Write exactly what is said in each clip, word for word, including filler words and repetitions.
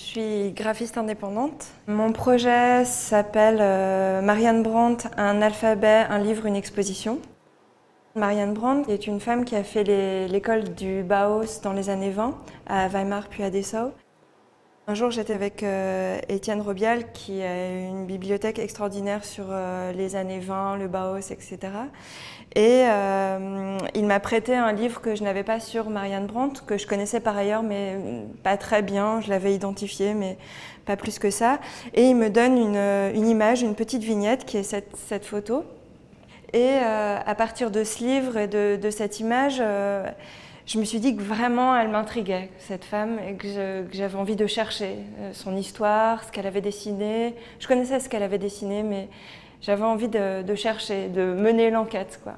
suis graphiste indépendante. Mon projet s'appelle euh, Marianne Brandt, un alphabet, un livre, une exposition. Marianne Brandt est une femme qui a fait l'école du Bauhaus dans les années vingt, à Weimar puis à Dessau. Un jour, j'étais avec euh, Étienne Robial, qui a une bibliothèque extraordinaire sur euh, les années vingt, le Bauhaus, et cetera. Et euh, il m'a prêté un livre que je n'avais pas sur Marianne Brandt, que je connaissais par ailleurs, mais pas très bien. Je l'avais identifié, mais pas plus que ça. Et il me donne une, une image, une petite vignette, qui est cette, cette photo. Et euh, à partir de ce livre et de, de cette image, euh, je me suis dit que vraiment elle m'intriguait, cette femme, et que j'avais envie de chercher euh, son histoire, ce qu'elle avait dessiné. Je connaissais ce qu'elle avait dessiné, mais j'avais envie de, de chercher, de mener l'enquête, quoi.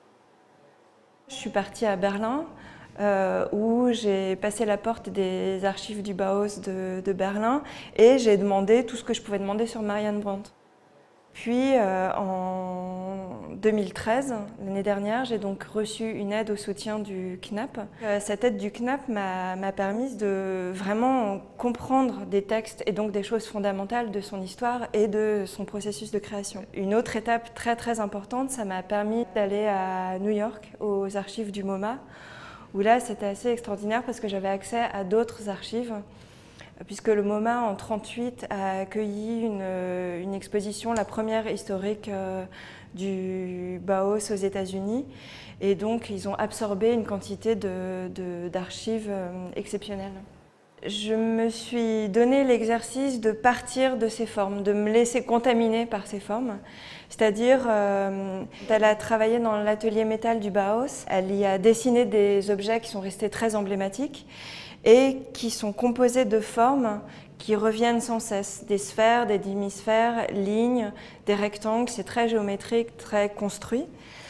Je suis partie à Berlin, euh, où j'ai passé la porte des archives du Bauhaus de, de Berlin, et j'ai demandé tout ce que je pouvais demander sur Marianne Brandt. Puis euh, en deux mille treize, l'année dernière, j'ai donc reçu une aide au soutien du C N A P. Euh, cette aide du C N A P m'a permis de vraiment comprendre des textes et donc des choses fondamentales de son histoire et de son processus de création. Une autre étape très très importante, ça m'a permis d'aller à New York, aux archives du MoMA, où là c'était assez extraordinaire parce que j'avais accès à d'autres archives, puisque le MoMA, en mille neuf cent trente-huit, a accueilli une, une exposition, la première historique euh, du Bauhaus aux États-Unis. Et donc, ils ont absorbé une quantité d'archives euh, exceptionnelles. Je me suis donné l'exercice de partir de ces formes, de me laisser contaminer par ces formes. C'est-à-dire, euh, elle a travaillé dans l'atelier métal du Bauhaus. Elle y a dessiné des objets qui sont restés très emblématiques et qui sont composés de formes qui reviennent sans cesse. Des sphères, des demi-sphères, lignes, des rectangles. C'est très géométrique, très construit.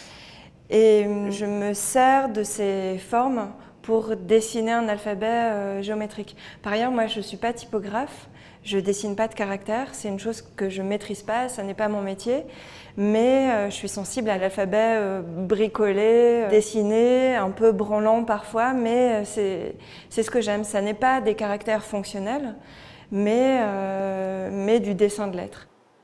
Et je me sers de ces formes pour dessiner un alphabet euh, géométrique. Par ailleurs, moi, je ne suis pas typographe, je ne dessine pas de caractères, c'est une chose que je ne maîtrise pas, ça n'est pas mon métier, mais euh, je suis sensible à l'alphabet euh, bricolé, euh, dessiné, un peu branlant parfois, mais euh, c'est ce que j'aime. Ça n'est pas des caractères fonctionnels, mais, euh, mais du dessin de lettres.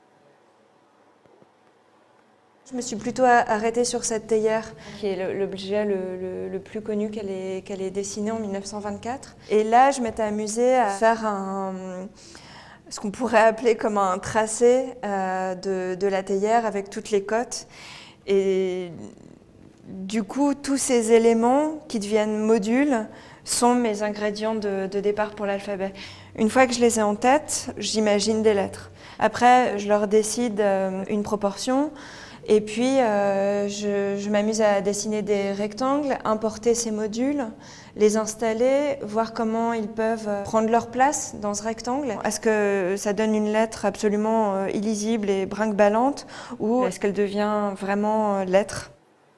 Je me suis plutôt arrêtée sur cette théière, qui est l'objet le, le, le plus connu qu'elle ait, qu'elle ait dessiné en mille neuf cent vingt-quatre. Et là, je m'étais amusée à faire un, ce qu'on pourrait appeler comme un tracé euh, de, de la théière avec toutes les cotes. Et du coup, tous ces éléments qui deviennent modules sont mes ingrédients de, de départ pour l'alphabet. Une fois que je les ai en tête, j'imagine des lettres. Après, je leur décide euh, une proportion. Et puis, euh, je, je m'amuse à dessiner des rectangles, importer ces modules, les installer, voir comment ils peuvent prendre leur place dans ce rectangle. Est-ce que ça donne une lettre absolument illisible et brinque-ballante, ou est-ce qu'elle devient vraiment lettre?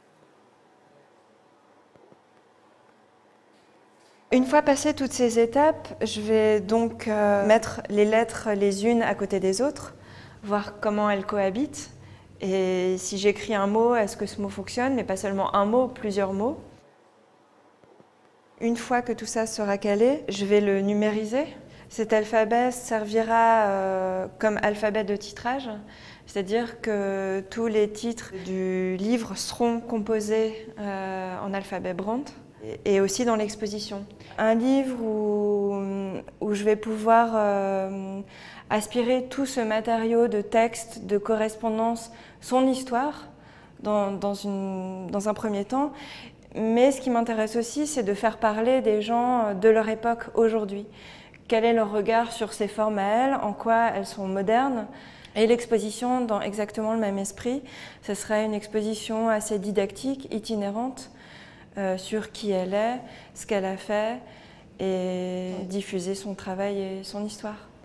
Une fois passées toutes ces étapes, je vais donc euh, mettre les lettres les unes à côté des autres, voir comment elles cohabitent. Et si j'écris un mot, est-ce que ce mot fonctionne? Mais pas seulement un mot, plusieurs mots. Une fois que tout ça sera calé, je vais le numériser. Cet alphabet servira euh, comme alphabet de titrage, c'est-à-dire que tous les titres du livre seront composés euh, en alphabet Brandt, et aussi dans l'exposition. Un livre où, où je vais pouvoir euh, aspirer tout ce matériau de texte, de correspondance, son histoire, dans, dans, une, dans un premier temps. Mais ce qui m'intéresse aussi, c'est de faire parler des gens de leur époque aujourd'hui. Quel est leur regard sur ces formes à elles, en quoi elles sont modernes. Et l'exposition, dans exactement le même esprit, ce serait une exposition assez didactique, itinérante, Euh, sur qui elle est, ce qu'elle a fait, et diffuser son travail et son histoire.